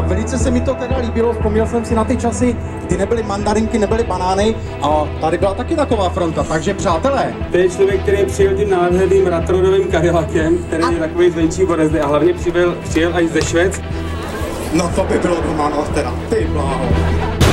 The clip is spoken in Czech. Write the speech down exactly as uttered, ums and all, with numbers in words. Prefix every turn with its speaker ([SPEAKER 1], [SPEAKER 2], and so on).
[SPEAKER 1] velice se mi to teda líbilo, vzpomněl jsem si na ty časy, kdy nebyly mandarinky, nebyly banány a tady byla taky taková fronta, takže přátelé.
[SPEAKER 2] To je člověk, který přijel tím nádherným Ratrodovým Cadillacem, který a... je takový zvenčí borezdy a hlavně přijel, přijel až ze Švédska.
[SPEAKER 1] No to by bylo doma, no teda, ty bláho.